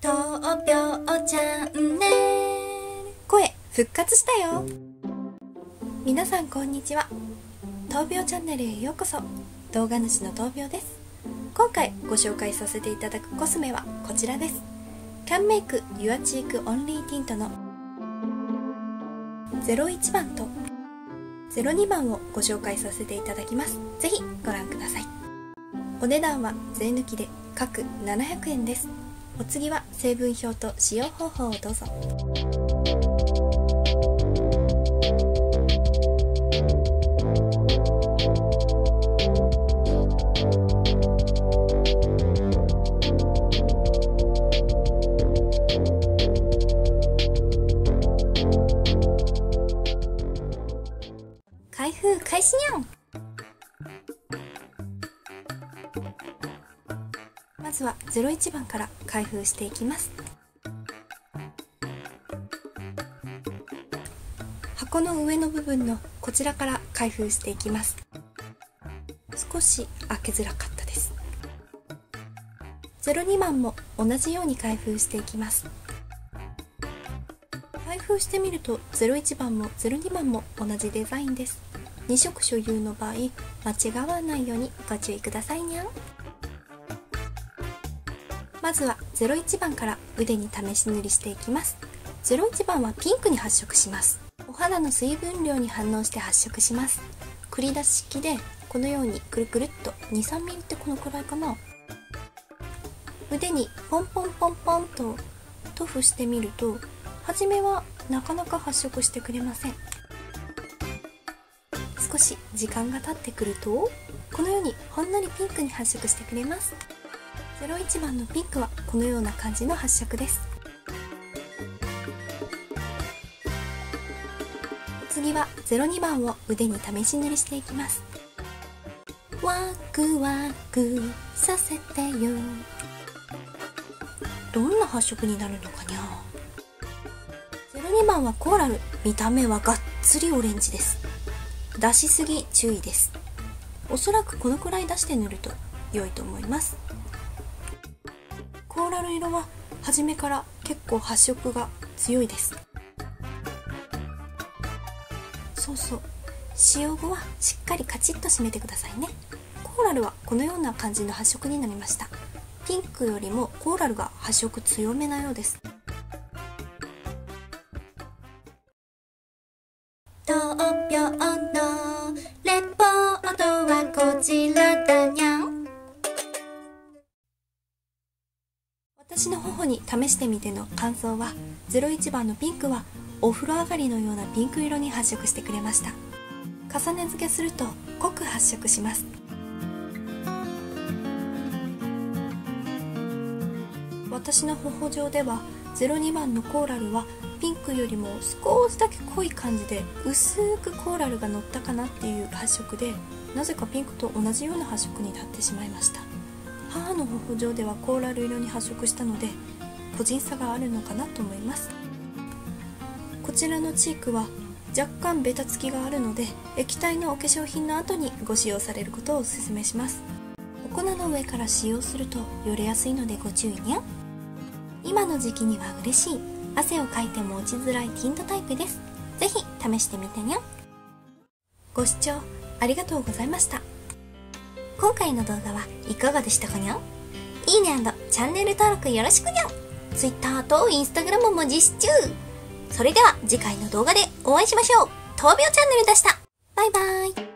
闘病チャンネル声復活したよ。皆さんこんにちは。闘病チャンネルへようこそ。動画主の闘病です。今回ご紹介させていただくコスメはこちらです。Can Make Your Cheek Only Tint の01番と02番をご紹介させていただきます。ぜひご覧ください。お値段は税抜きで各700円です。お次は成分表と使用方法をどうぞ。開封開始にゃん。まずは01番から開封していきます。箱の上の部分のこちらから開封していきます。少し開けづらかったです。02番も同じように開封していきます。開封してみると01番も02番も同じデザインです。2色所有の場合間違わないようにご注意くださいにゃん。まずは01番から腕に試し塗りしていきます。01番はピンクに発色します。お肌の水分量に反応して発色します。繰り出し式でこのようにくるくるっと 2,3 ミリってこのくらいかな。腕にポンポンポンポンと塗布してみると初めはなかなか発色してくれません。少し時間が経ってくるとこのようにほんのりピンクに発色してくれます。01番のピンクはこのような感じの発色です。次は02番を腕に試し塗りしていきます。ワクワクさせてよ。どんな発色になるのかにゃ。02番はコーラル、見た目はがっつりオレンジです。出しすぎ注意です。おそらくこのくらい出して塗ると良いと思います。コーラル色は初めから結構発色が強いです。そうそう、使用後はしっかりカチッと締めてくださいね。コーラルはこのような感じの発色になりました。ピンクよりもコーラルが発色強めなようです。闘病のレポートはこちらだにゃん。私の頬に試してみての感想は01番のピンクはお風呂上がりのようなピンク色に発色してくれました。重ね付けすると濃く発色します。私の頬上では02番のコーラルはピンクよりも少しだけ濃い感じで薄くコーラルが乗ったかなっていう発色で、なぜかピンクと同じような発色になってしまいました。母の頬上ではコーラル色に発色したので個人差があるのかなと思います。こちらのチークは若干ベタつきがあるので液体のお化粧品の後にご使用されることをお勧めします。お粉の上から使用するとよれやすいのでご注意にゃ。今の時期には嬉しい汗をかいても落ちづらいティントタイプです。ぜひ試してみてにゃ。ご視聴ありがとうございました。今回の動画はいかがでしたかにゃ。いいね&チャンネル登録よろしくにゃ。Twitter と Instagram も実施中。それでは次回の動画でお会いしましょう。闘病チャンネルでした。バイバイ。